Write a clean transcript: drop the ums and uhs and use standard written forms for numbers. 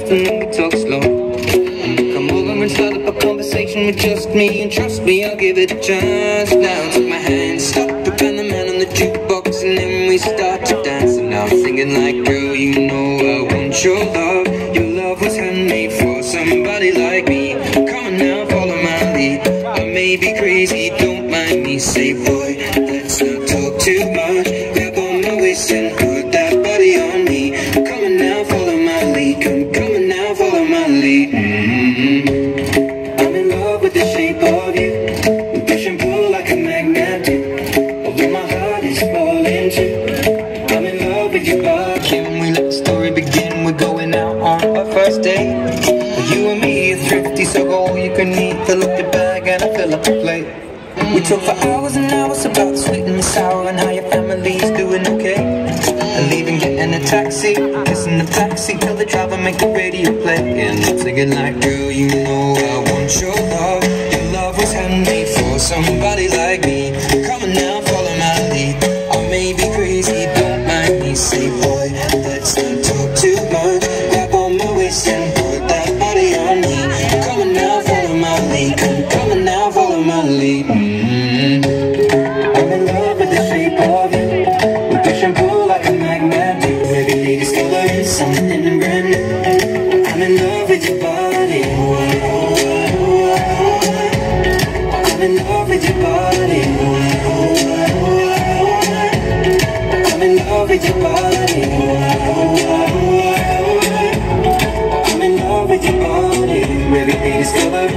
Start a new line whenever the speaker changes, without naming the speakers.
and then we talk slow. Come over and start up a conversation with just me, and trust me, I'll give it a chance. Now take my hand, stop it, and the man on the jukebox, and then we start to dance. And now I'm singing like, girl, you know I want your love. Your love was handmade for somebody like me. Come on now, follow my lead. I may be crazy, don't mind me. Say, boy, let's not talk too much. Grab on my waist and put that body on me. Come on now, follow my lead. Come on now, follow my lead. I'm in love with the shape of you. We push and pull like a magnet do. Although my heart is falling too. I'm in love with your body. Can we let the story begin? We're going out on our first date. You and me are thrifty, so go all you can eat. Fill up your bag and I fill up the plate. We talk for hours and hours about the sweet and the sour, and how your family's doing okay. And leaving, getting a taxi, kissing the backseat, tell the driver make the radio play. And I'm singing like, girl, you know I want your love. Your love was handmade for somebody like me. Come on now, follow my lead. I may be crazy, don't mind me. Say, boy, let's not talk too much. Grab on my waist and put that body on me. Come on now, follow my lead. Come on now, follow my lead. I'm in love with the shape of you. We push and pull like a magnet do. Every day discovering something brand new. I'm in love with your body. I'm in love with your body. I'm in love with your body. I'm in love with your body. Every day discovering